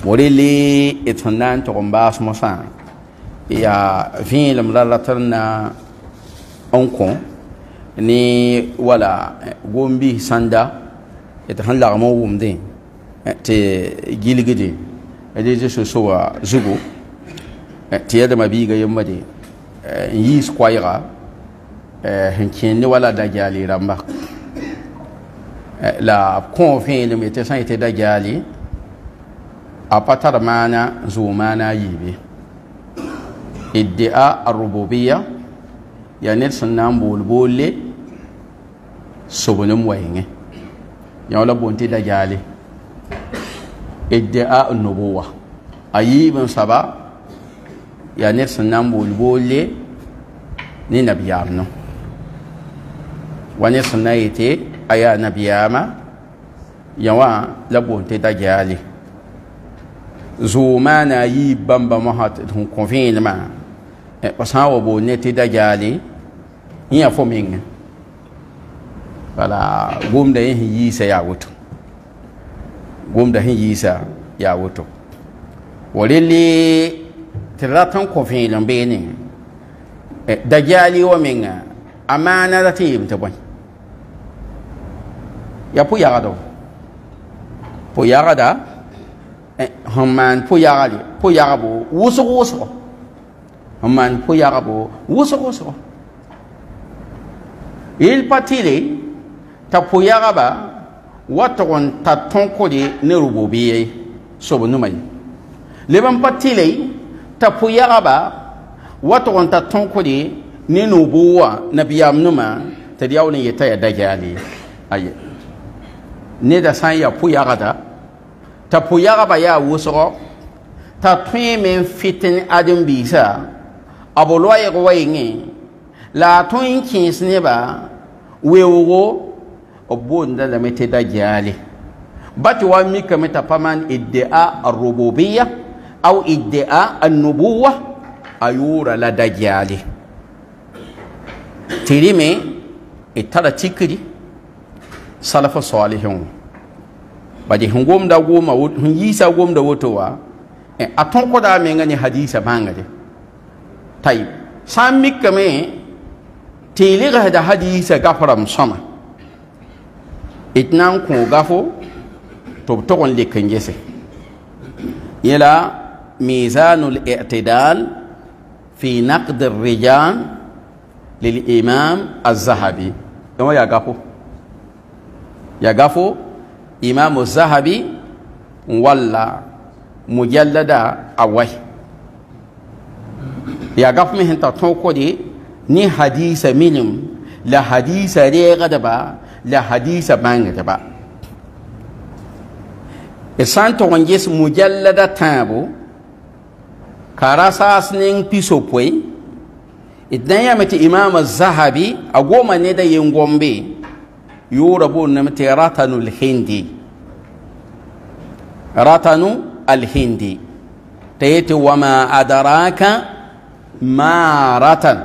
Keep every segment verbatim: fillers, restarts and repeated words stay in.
وريلي اتفنان تقوم باس مصان يا فين لم لا ترنا أنكم ni wala gombi sanda ita han la mo wumde te giligide ade je so so wa zugo te yada mabi ga yamma de yi squaira hen ken ni wala da jali ramba la confin le mete san ite da jali a patar mana zumana yibe iddia ar-rububiyya ya net sunan bolbole sobonum wayenge ya wala bonti da jali iddia an-nubuwa ayi ban saba ya net sunan bolbole ni nabiyamno wani sunayite aya nabiyama yawa la bonti da jali zumana yi bamba mahat hun confine ma e pasawo bo neti da jali iya fo min wala gumda yin yi sa ya wuto gumda hin yi sa ya wuto walili tiratan confine lambe ne da jali wa min amana da tim ta bon ya pu ya do pu ya da hamman pu yagale pu yagabo wuso wuso hamman pu yagabo wuso wuso il patile ta pu yagaba waton ta tonko de ne rububiye sobo numai leban patile ta pu yagaba waton ta tonko de ne nubuwa nabiyam numa ta diawne yeta ya dajali aye ne da san ya pu yagada ta puyaga ba ya wusoro ta tun men fitin adam bisa abolo ya goyenge la tun kins ne ba wewo obonda da mete da jali bati wa mika meta paman iddia ar-rububiyya au iddia an-nubuwwa ayura la dajali tirime itara tikri salafa salihun badi hungom da goma hun yisa gom da wotowa e aton ko da me ngani hadisa bangade tay sammi kame tele ga da hadisa gafaram sama itnan ko gafo to to kon le kanjese yala mizanul i'tidal fi naqd ar-rijal lil imam az-zahabi dama ya gafo ya gafo imam az-zahabi walla mujallada awai ya gaf mi hinta ton ko de ni hadisa minim la hadisa re gada ba la hadisa banga ba e santo wanges mujallada tabo karasa asnin piso poi idan ya mata imam az-zahabi agoma ne da yin gombe يوربون نمت راتن الهندي راتن الهندي تيت وما أدراك ما راتن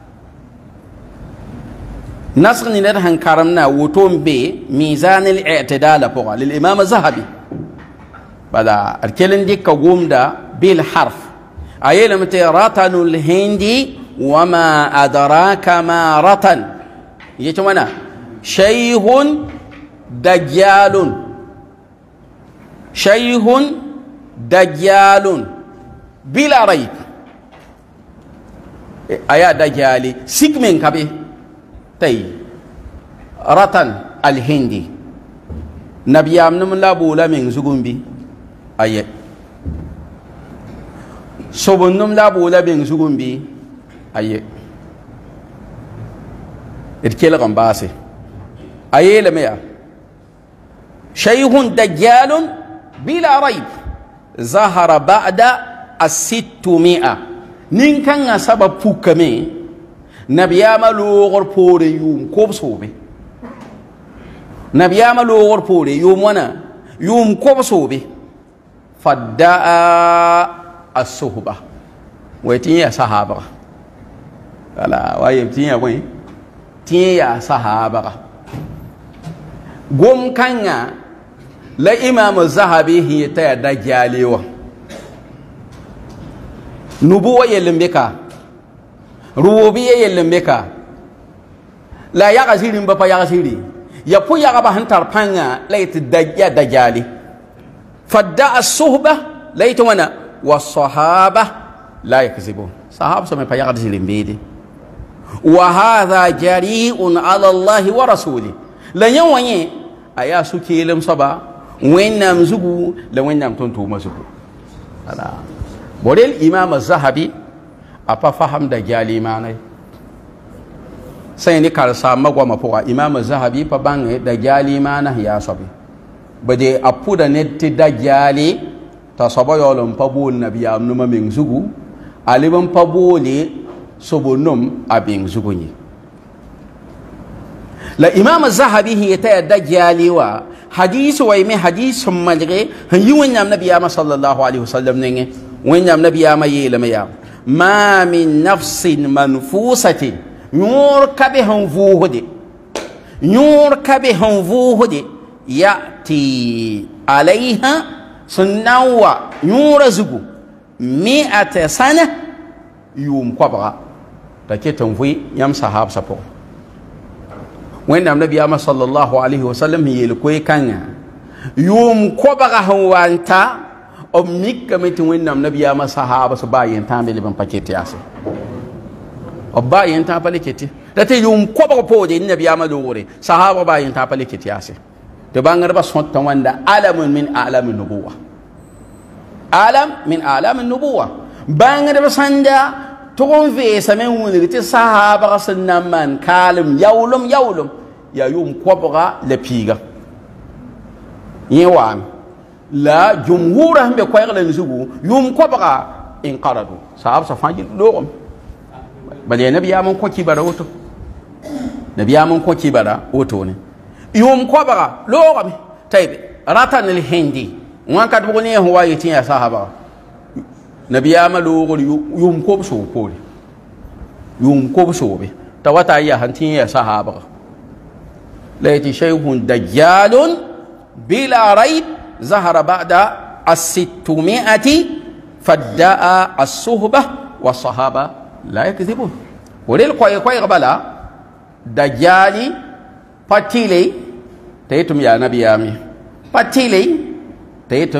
نسخ نرهن كرمنا وتوم بي ميزان الاعتدال فوق للإمام الذهبي بدا الكلن دي كقوم دا بالحرف أي لمت راتن الهندي وما أدراك ما راتن يتمنى شيخ دجال شيخ دجال بلا ريب ايا دجالي سيكمن كبي تي رتن الهندي نبي امن لا بولا من زغومبي ايا سوبنم لا بولا من زغومبي ايا اركيل غمباسي أيلا ميا شيخ دجال بلا ريب ظهر بعد الستمائة نين كان سبب فكمي نبيا ملوغر بوري يوم كوب صوبي نبيا ملوغر بوري يوم وانا يوم كوب صوبي فداء الصحبة ويتين صحابة لا ويبتين وين تين يا صحابة gom kanga la imam zahabi hi ta dajjalewa nubuwa yelmbeka rububiyya yelmbeka la ya gasirin ba fa ya gasiri ya pu ya ba hantar panga lait dajja dajjali fadda as-suhba lait wana was-sahaba la yakzibun sahaba sama fa ya gasirin bidi wa hadha jari'un ala Allah wa rasuli la yawanye aya su kelim saba wennam zugu la wennam tonto masuku ala bodel imam az-zahabi apa faham da jali manai sai ni karsa magwa mapoa imam az-zahabi pa bange da jali mana ya sabi bade apuda netti da jali ta saba yolum pa bol nabiyam numa min zugu aliban pa bole sobonum abin zugunyi la imam az-zahabi hi ta da jali wa hadith wa ime hadith majre yi wanyam nabiyama sallallahu alaihi wasallam ne wanyam nabiyama yelama ya ma min nafsin manfusatin nur kabe hanvuhudi nur kabe hanvuhudi yati alaiha sunnawa nur zugu mi'ata sana yum kwabra take tanfui yam sahab sapo wanyam nabiyama sallallahu alaihi wasallam yel koy kanya yum kwabra hawanta o mikka meti wennam nabiyama sahaba so bayen tambele ban paketi ase o bayen ta paleketi date yum ko ba pode nabiyama dore sahaba bayen ta paleketi ase to bangar ba sonta wanda alamun min alamin nubuwa alam min alamin nubuwa bangar ba sanda to gon ve samen woni ti sahaba sunnan man kalim yawlum yawlum ya yum ko ba le piga yewan la jumhur hambe ko yagla nzugu yum ko baga in qaradu sahab sa faji logom bale nabi ya man ko kibara woto nabi ya man ko kibara woto ne yum ko baga logom taybe ratan al hindi wan kat bo ne huwa yitin ya sahaba nabi ya ma logol yum ko so ko yum ko so be tawata ya hantin ya sahaba laiti shaykhun dajjalun bila raib ظهر بعد الستمائة فادعى الصحبة والصحابة لا يكذبون وليل كوي كوي قبلا دجالي باتيلي تيتم يا نبي يامي باتيلي تيتم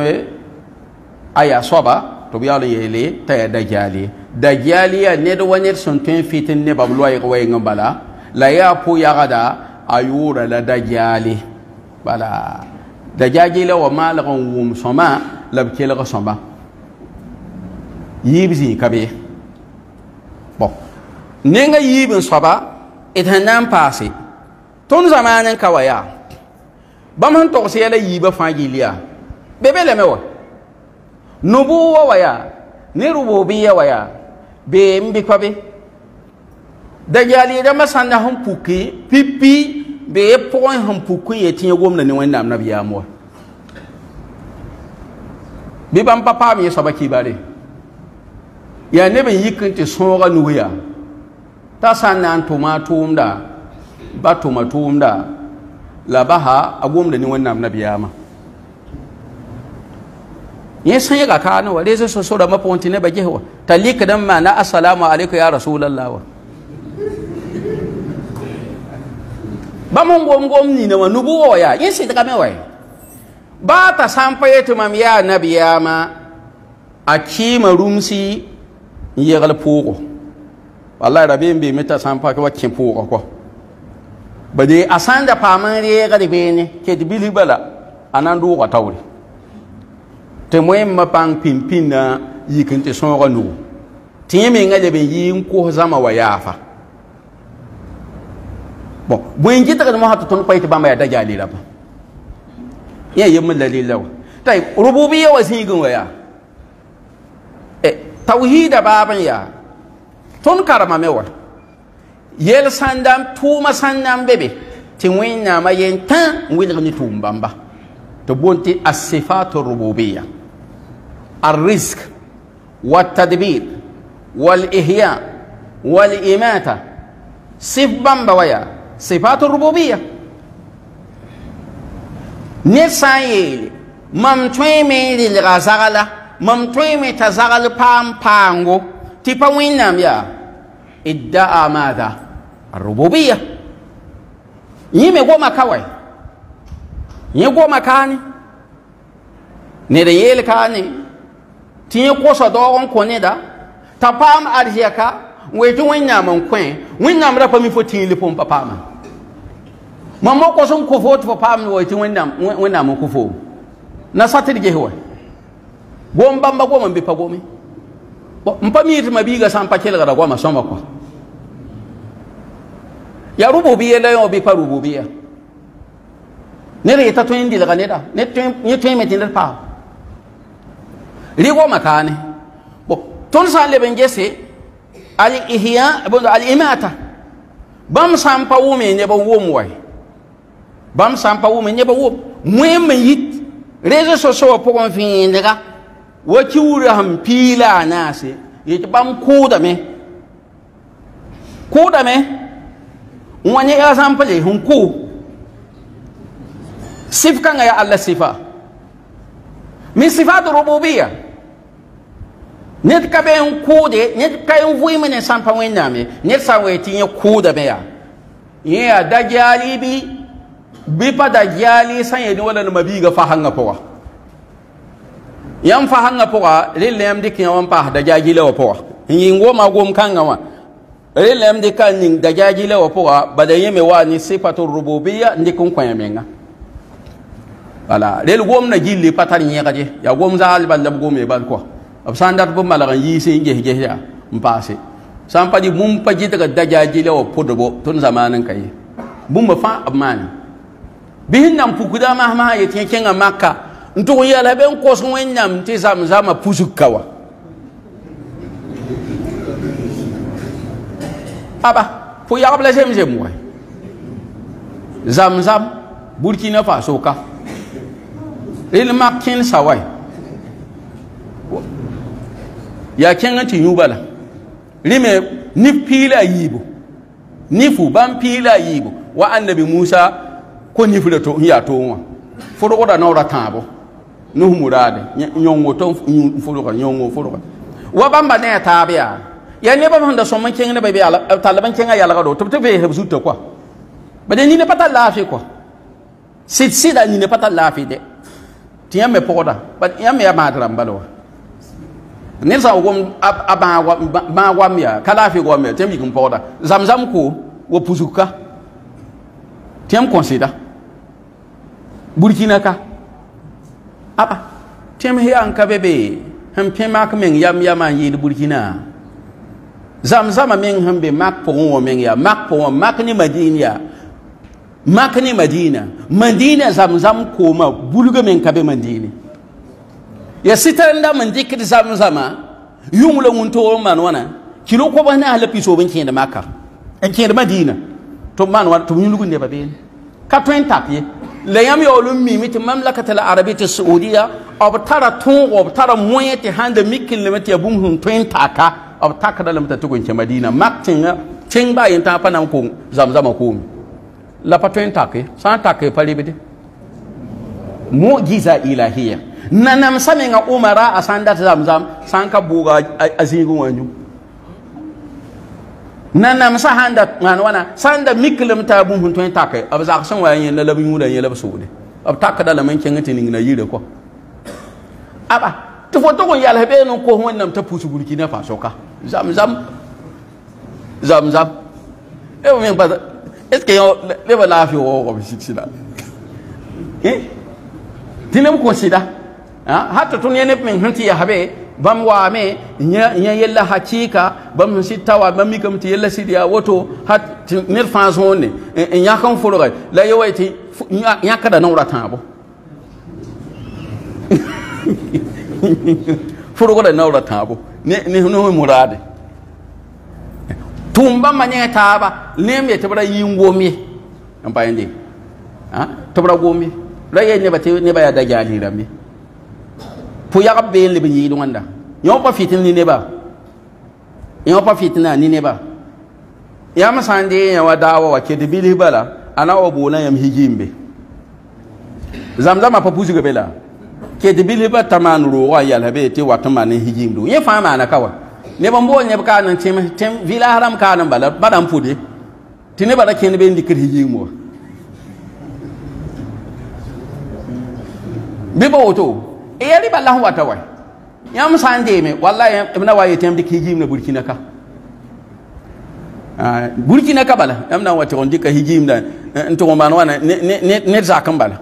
أيا صبا تبيالي يلي تي دجالي دجالي ندو ونير سنتين فيتن نبابلوا يقوي نبلا لا يابو يغدا أيورا لدجالي بلا dajaji la wa malagan wum soma labke la soma yibzi kabe bon nenga yibin soba itanan pasi ton zamanin kawaya bam han to se la yiba fagiliya bebe le mewa nubuwa waya ne rububiyya waya be mbi kabe dajali da masanda hum puki pipi be point han puku ye tinye gomna ni wanda nabi ya mo bi bam papa mi so baki bare ya ne ben yikin ti songa nuya ta sanan tomatumda ba tomatumda la baha agomda ni wanda nabi ya ma yin san yaga ka no wale so so da maponti ne baje wa talika dan ma na assalamu alaikum ya rasulullah wa bamon gom gom ni na nubuwa ya yin sai daga mewai ba ta sampaye to mam ya nabiyama akima rumsi yegal pugo wallahi rabe mbe meta sampa ko wakin pugo ko bade asanda paman re ga de bene ke dibili bala anandu ko tawri te moyem ma pang pimpin na yikin te son ga nu tiyeme ngade be yin ko zama wa yafa bon buin jita ka mo hatu ton payti bamba ya dajali la ba ya yem dalila tay rububiyya wa sigun wa ya e tauhid baban ya ton karama mewa yel sandam tuma sandam bebe ti winna ma yenta winna ni tumbamba to bonti as-sifatu rububiyya الرزق والتدبير والإحياء والإماتة صف بمبويا صفات الربوبية ne san yeele mam tõe me rɩlga zagla mam tõe me t'a zagl paam paango tɩ pa wẽnnaam yaa idda'a maada arububiyya yẽ me goma ka wa yẽ goma kaane ned yeel kaane tɩ yẽ kosa daoog n kõ neda t'a paam arzɛka n wee tɩ wẽnnaam n kõ wẽnnaam ra pa mi fo tĩili pʋm pa paama mam mo kos n kõ fo tɩ fo paam wa tɩ wẽnnaam n kõ fo na sa tɩ d ges wa gom bãmba goma n be pa gome n pa miir tɩ ma biiga sã n pa kelgda goama sõma kɔ ya rububiya la yõ bɩ pa rububiya ned yeta tõe n dɩlga neda yẽ tõe me tɩ ned paam rɩ goma kaane tõnd sã n leb n gese al-ihya al-imata bãmb sã n pa wʋme neb n wʋm wa bãmb sã n pa wʋme neb n wʋm wẽm n yit rezo soso wã pʋgẽ vẽenega wa kiuura sẽn piila a naase yetɩ bãmb kʋʋdame kʋʋdame n wa ne exemple sẽn kʋʋ sif kãngã ya alla sifa min sifat rububiya ned ka be n kʋʋde ned ka n vɩɩme ne sã n pa wẽnnaame ned sã n wa tɩ yẽ kʋʋdame yaa yẽ yaa dajaali bɩ bɩ pa dajaali sã n yetɩ wala nima biiga fasãngã pʋga yãmb fasãngã pʋga rel yãmb dɩk yã wa n paas dajaagila wã pʋga n yɩng goma gom kãngã wã rel yãmb dɩka n ning dajaagila wã pʋga bala yẽ me wa ne sifat rububiya n dɩk n kõ menga wala rel gom na gilli pa tar yẽgde yaa gom zaal bal la b gome bal kɔ b sã n dat b malg n yiise n ges ges yaa n paase sã n pa dɩ bũmb pa gɩtga dajaagila wã pʋdbo tõnd zamaan n ka ye bũmba fãa b maane bɩ sẽn nan pukda masmã n yetɩ yẽ kẽngã maka n tʋg n yɛlsa be n kos wẽnnaam tɩ zãmzãmã pusg ka wa aba fo yagb la zemzem wa zãmzãm burkina faso ka rel mak kẽn sa wa yaa kẽng tɩ yũ bala rɩme nif piila a yiibu nifu bãmb piila a yiibu wa annabi musa ko nifra to n yaa toon wã fʋrgda noora tãabo nus muraade yõngo tɩ fʋrga yõngo fʋrga wa bãmba ne a taab yaa yaa nebã sẽn da sõm n kẽng nebã be tall b n kẽngã yalgdo tɩ b tɩ veesb zuta kɔa bade nina pa tar laafɩ kɔa sɩd sɩda nina pa tar laafɩ de tɩ yãmb me pʋgda yãmb me yaa maad rãmb bala wa ned sã n gom a bãag goam yaa ka laafɩ goam yaa tɩ yãmb yik n pʋgda zãmzãm ko wa pusg ka tɩ yãmb kõsɩda burkina ka aba tɩ yãmb yaa n ka be be sẽn pẽ mak meng yam yamã n yɩɩd burkina zãmzãmã meng sẽn be mak pʋgẽ wã meng yaa mak pʋgẽ mak ne madin yaa mak ne madina madina zãmzãm koomã bulga meng ka be madine ya sɩtar n dam n dɩkd zãmzãmã yũng la wũntoog n maan wãna kilo kobs naas la pisoob n kẽed maka n kẽed madina tɩ b maan wãna tɩ b yũlg n nebã beene ka tõe n tak ye la yãmb yaool n miime tɩ mamlakat al arabi tɩ saudiya b tara tõogo b tara moẽ tɩ sãn da mikllame tɩ yaa bũmb sẽn tõe n taka b takda lame t'a tʋg n kẽ madina mak tẽngã tẽng baa yen tã pa na n kong zãmzãmã koome la pa tõe n tak ye sã n tak ye pa lebde mu'jiza ilahiya nanamsã menga umara a sã n dat zãmzãm sã n ka bʋʋga a zĩig wã yũ nanamsã sãn da maan wãna sã n da miklem t'a bũmb sẽn tõe n take b zag sẽn wa yẽnda la b yũuda yẽ la b soode b takda lame n kẽng tɩ ningna yirã kɔ aba tɩ fo tʋg n yals been n kos wẽnnaam t'a pus burkina faso ka zãmzãm zãmzãm e b meng pa est ce que leba laafɩ waooga b sig sɩda tɩ neb kõsɩda hat tɩ tõnd yẽ neb meng sẽn tɩ yasbe bãmb waame yã yella hakɩɩka bãmb sẽn sɩd ta wa bãmb mikame tɩ yella sɩd yaa woto hat tɩ ned fãa zõonde n yãk n fʋrge la ye wa tɩ yãkda noora tãabo fʋrgda noora tãabo ne muraade tʋʋm bãmba ne taaba nem ye tɩ b ra yɩ n gom ye n pa yẽnde tɩ b ra gom ye ra yel nebã tɩ nebã yaa dajaali rãmb ye pu yagb been leb n yɩɩd wãnda yõ pa fɩtn ne nebã yõ pa fɩtna ne nebã yãmb sã n dee yã wa daawa wa ket bilis bala a na wa boolã yãmb higimbe zamzama pa pusi bela ke de biliba taman ro wa yala be te watama ne hijimdu ye fa mana kawa ne ban bo ne ka nan tem tem vila haram ka nan bala badam pude tine bada ken be ndikir hijimo biba woto e yali ballahu wata wai yam sande me wallahi ibna waye tem dik hijim na burkina ka ah burkina ka bala yam na wata on dika hijim da nto man wana ne ne ne zakan bala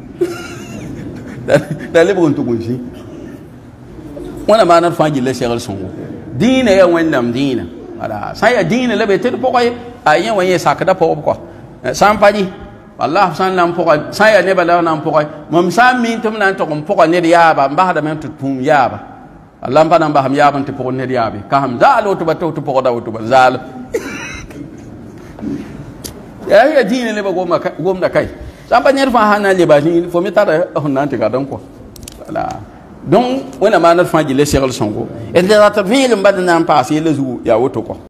da le bon to gunshi wana ma na faji le shegal songo dina ya wandam dina ala sai dina le be te ko ay ayen waye sakada po ko sam paji wallahi san lam po sai ne bala nam po mom sam min tum nan to ko ne yaba mba da men tum yaba allah mba nan ba ham yaba te po ne yabe ka ham zalo to bato to po da to zal ya ya dina le ba goma gomda kai samba nyer fa hana le ba ni fo mi tada on nan te gadan ko voilà donc on a manat fa ji le cheikh songo et les autres villes mbad nan passer le jour ya woto ko